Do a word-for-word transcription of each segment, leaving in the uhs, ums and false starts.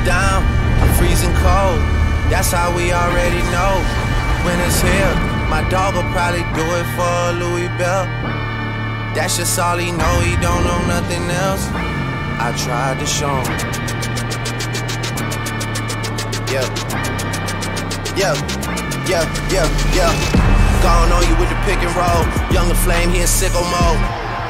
down, I'm freezing cold. That's how we already know. When it's here, my dog will probably do it for a Louis belt. That's just all he know, he don't know nothing else. I tried to show him. Yeah, yeah, yeah, yeah, yeah. Gone on you with the pick and roll. Younger flame, he in sicko mode.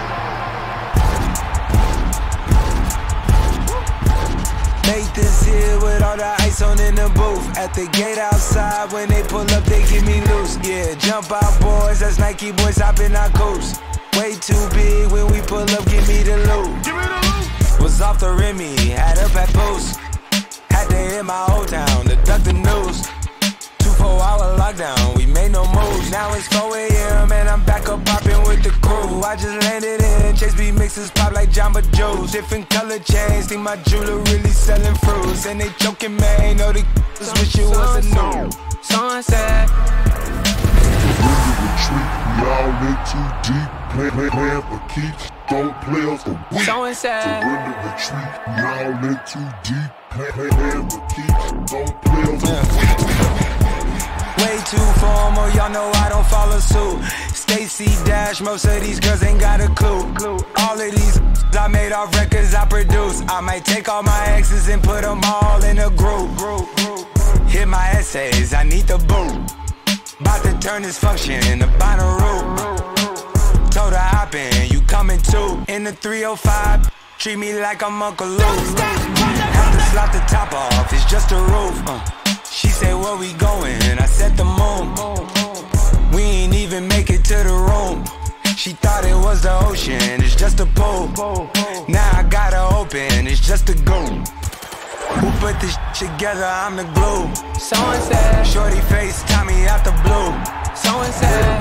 Make this here with all the ice on in the booth. At the gate outside, when they pull up, they get me loose. Yeah, jump out boys, that's Nike boys hopping our coast. Way too big when we pull up, give me the loot. Give me the loot. Was off the Remy, had up at post. Had to hit my old town to duck the news. Two four hour lockdown, we made no moves. Now it's four A M and I'm back up popping with the crew. I just landed in, Chase B mixes pop like Jamba Joe's. Different color chains, think my jeweler really selling fruits. And they joking, man, know the just wish it was a new. Sunset. Retreat, we all in too deep. Play, play, playing for keeps, don't play us for weak. Surrender, retreat, we all in too deep. Play, play, playing for keeps, don't play us for weak. Way too formal, y'all know I don't follow suit. Stacy Dash, most of these girls ain't got a clue. All of these I made off records I produce. I might take all my exes and put them all in a group. Hit my essays, I need the boot. About to turn this function into Bonnaroo. Told her hop in, you coming too. In the three oh five, treat me like I'm Uncle Luke. Have to slap the top off, it's just a roof. uh. She said, where we going? I said the moon. We ain't even make it to the room. She thought it was the ocean, it's just a pool. Now I gotta open, it's just a goon. Who put this shit together? I'm the glue. So and said, shorty face, Tommy out the blue. So and said,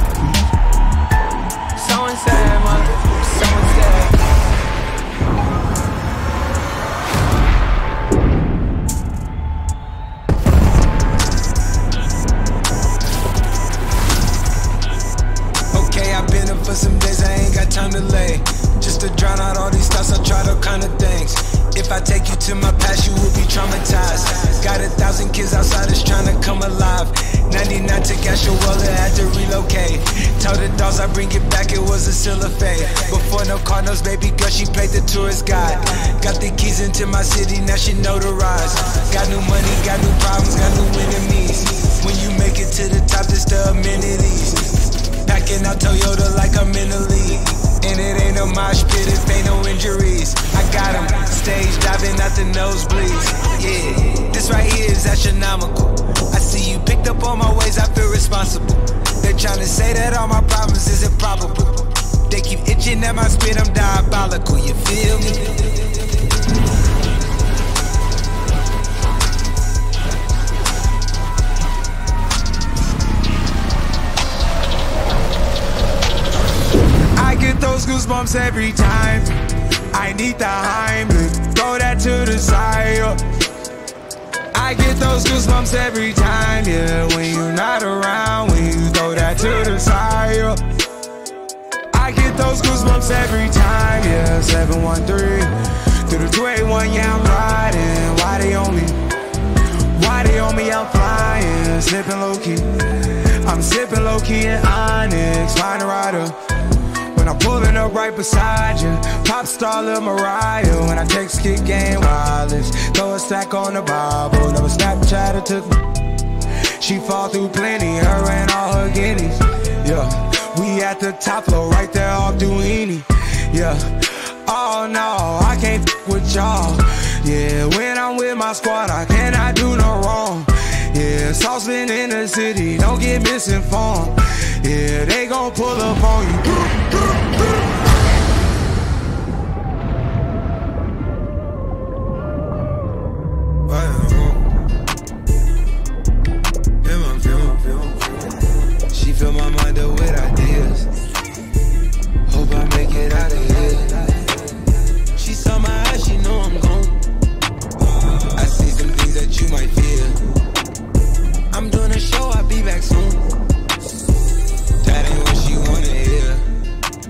so and said, mother, so and said. Okay, I've been up for some days, I ain't got time to lay. Just to drown out all these thoughts, I tried all kind of things. If I take you to my past, you will be traumatized. Got a thousand kids outside that's trying to come alive. ninety-nine took Asher Weller, had to relocate. Told the dogs I bring it back, it was a still a fade. Before no Cardinals, baby girl, she played the tourist guide. Got the keys into my city, now she notarized. Got new money, got new problems, got new enemies. When you make it to the top, it's the amenities. Packing out Toyota like I'm in the league. And it ain't no mosh pit if ain't no injuries. I got him, stage diving out the nosebleeds. Yeah, this right here is astronomical. I see you picked up on my ways, I feel responsible. They're trying to say that all my problems is improbable. They keep itching at my spit, I'm diabolical, you feel me? I get those goosebumps every time. I need the Heimlich, throw that to the side. I get those goosebumps every time, yeah. When you're not around, when you throw that to the side. I get those goosebumps every time, yeah. seven one three through the two eight one, yeah, I'm riding. Why they on me? Why they on me? I'm flying, slipping low key. I'm sipping low key in Onyx, find a rider. When I'm pulling up right beside you, pop star Lil Mariah. When I text kick game wireless, throw a stack on the Bible. Never Snapchat or took me. She fall through plenty, her and all her guineas. Yeah, we at the top floor, right there off Duini. Yeah, oh no, I can't f with y'all. Yeah, when I'm with my squad, I cannot do no wrong. Yeah, saucepan in the city, don't get misinformed. Yeah, they gon' pull up on you. She fill my mind up with ideas. Hope I make it out of here. She saw my eyes, she know I'm gone. I see some things that you might fear. I'm doing a show, I'll be back soon. That ain't what she wanna hear.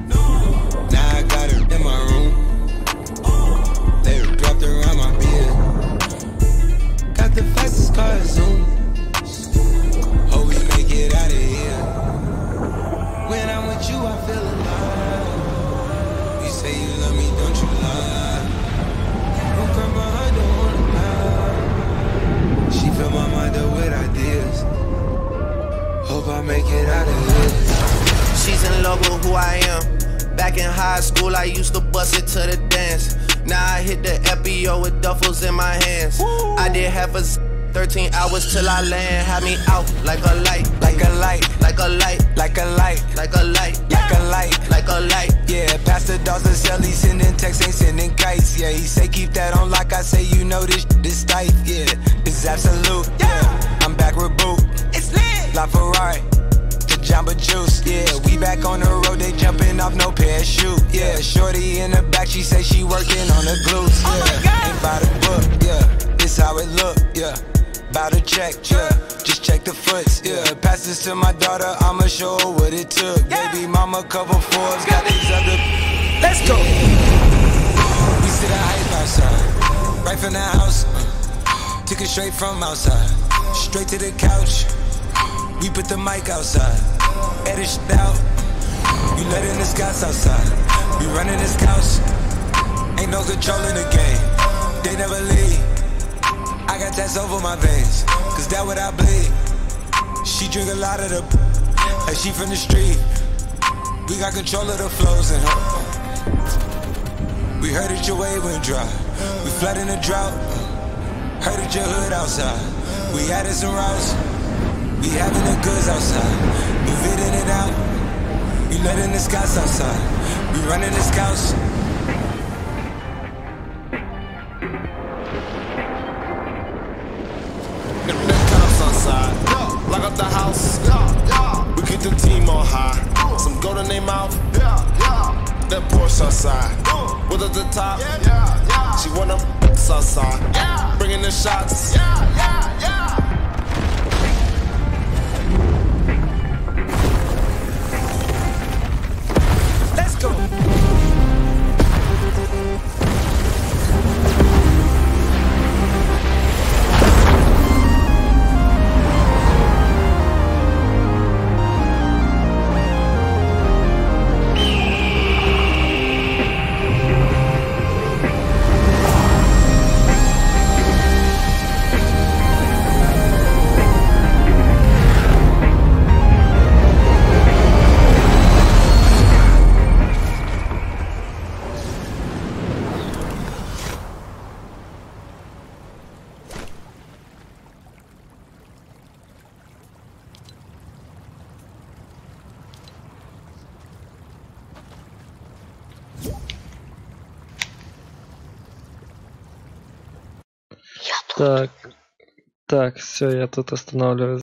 with you, I feel alive. You say you love me, don't you lie? Don't come behind, don't wanna lie. She fill my mind up with ideas. Hope I make it out of here. She's in love with who I am. Back in high school, I used to bust it to the dance. Now I hit the F B O with duffels in my hands. Woo. I did half a thirteen hours till I land. Had me out like a light, like a light, like a light, like a light, like a light, like a light, like a light. Yeah, Pastor Dawson sell, he sending texts, ain't sending kites. Yeah, he say keep that on like I say, you know this this tight. Yeah, it's absolute. Yeah, I'm back with Boot. It's lit. La Ferrari. Jamba Juice, yeah, we back on the road, they jumping off no parachute, yeah, shorty in the back, she say she working on the glutes, yeah, oh my God. Ain't by the book, yeah, this how it look, yeah, bout to check, yeah, just check the foots, yeah, pass this to my daughter, I'ma show her what it took, yeah. Baby mama cover Forbes, got these other, let's go, we sit at hype outside, right from the house, uh, took it straight from outside, straight to the couch. We put the mic outside, edit shit out. We letting the scouts outside. We running this couch. Ain't no control in the game. They never leave. I got tats over my veins, cause that what I bleed. She drink a lot of the like she from the street. We got control of the flows in her. We heard that your wave went dry. We flooding the drought. Heard that your hood outside. We added some routes. We having the goods outside, we fitting it out. We letting the scouts outside, we running the scouts. The cops outside, lock up the house. We keep the team on high. Some gold in their mouth. That Porsche outside, with at the top. She wanna outside, bringing the shots. Let's go. Так, так, все, я тут останавливаюсь.